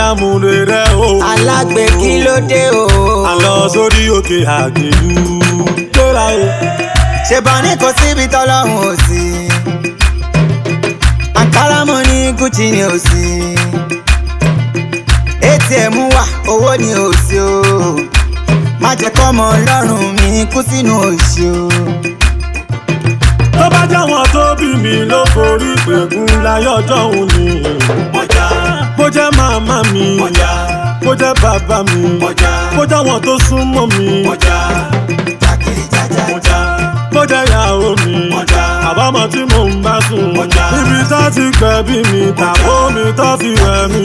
àmúlò rẹ o. Alagbe kí ló dé o. A lọ sórí òkè àgbélú lóra o. Ṣé bá ní kò síbi tọ́lọ́run ò sí. Àǹkárá mo ní Gucci ni ò sí. ATM wà owó ni ò sí o. Má jẹ́ kọ́mọ Ọlọ́run mi kú sínú òṣì o. Tó bá jẹ́ wọn tó bí mi ló forí pẹ̀gùn láyọ̀jọ́ òun ni. Bó jẹ́ màmá mi, bó jẹ́ bàbá mi, bó jẹ́ wọn tó súnmọ́ mi, bó jẹ́ ìyàwó mi, àbámọ̀ tí mò ń bá sùn, ibi tó ti gbẹ̀bí mi tàbó mi tó fi wẹ̀ mí.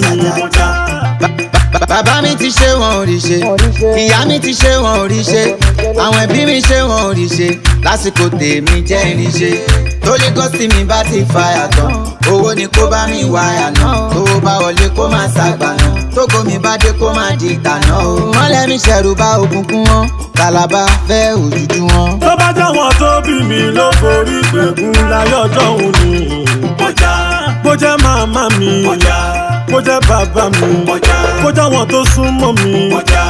Bàbá mi ti ṣe wọn ò rí ṣe, ìyá mi ti ṣe wọn ò rí ṣe, àwọn ẹbí mi ṣe wọn ò rí ṣe, lásìkò tèmi jẹ́ irin ṣe. Tólí gọ́sì mi bá ti fàyà tán, owó ni kó bá mi wáyà náà, tówó bá wọlé kó má ṣàgbà náà, tógo mi bá dé kó má di ìtànà o. Mọ́lẹ̀ mi ṣẹ̀rù bá òkùnkùn wọn, Kàlàbà fẹ́ òjújú wọn. Tó bá jẹ́ wọn tó bí mi ló forí pẹ̀gùn láyọ̀jọ́ òun ni. Bó jẹ́ màmá mi, bó jẹ́ bàbá mi, bó jẹ́ wọn tó súnmọ́ mi,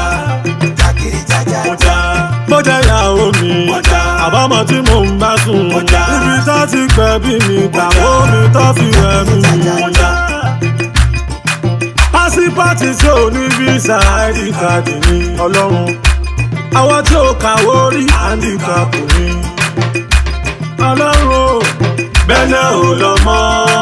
bó jẹ́ ìyàwó mi, àbámọ̀ tí mò ń bá sùn, ibi tó ti gbẹ̀bí mi tàbó mi tó fi wẹ̀ mí. Pásípọ̀tì tí ò ní físà ID card ní Ọlọ́run, àwọn tí ò kàwó rí handicap ní Ọlọ́run. Bẹ́ẹ̀ ò lọ mọ́,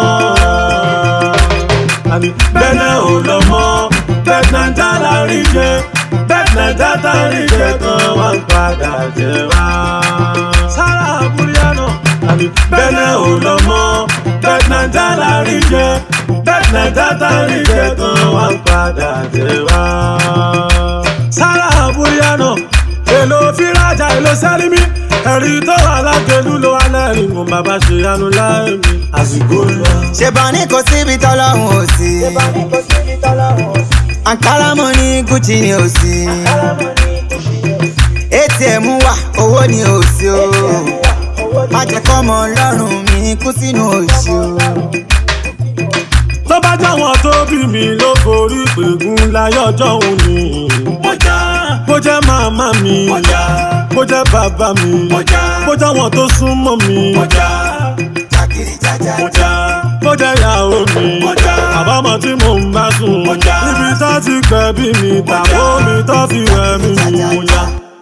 bẹ́ẹ̀ ò lọ mọ́, bẹ́ẹ̀ náà dára rí jẹ́, bẹ́ẹ̀ náà dára rí jẹ́ kan wá ń padà jẹ́ wá. Sára àbúrò náà, bẹ́ẹ̀ ò lọ mọ́, bẹ́ẹ̀ náà dára rí jẹ́, bẹ́ẹ̀ náà dára rí jẹ́ kan wá ń padà jẹ́ wá. Sára àbúrò náà, èlò fírájà èlò sẹ́límì, ẹ̀rí tó wà lágbèlú ló wà lẹ́rìn mú bàbá ṣe yanu láì mi àsìkò lọ. Ṣé bá ní kò síbi tọ́lọ́run ò sí. Àǹkárá mo ní Gucci ni ò sí. ATM wà owó ni ò sí o. Má jẹ́ kọ́mọ Ọlọ́run mi kú sínú òṣì o. Tó bá jẹ́ wọn tó bí mi ló forí pẹ̀gùn láyọ̀jọ́ òun ni. Bó jẹ́ màmá mi, bó jẹ́ bàbá mi, bó jẹ́ wọn tó súnmọ́ mi, bó jẹ́ ìyàwó mi, àbámọ̀ tí mò ń bá sùn, ibi tó ti gbẹ̀bí mi tàbó mi tó fi wẹ̀ mí.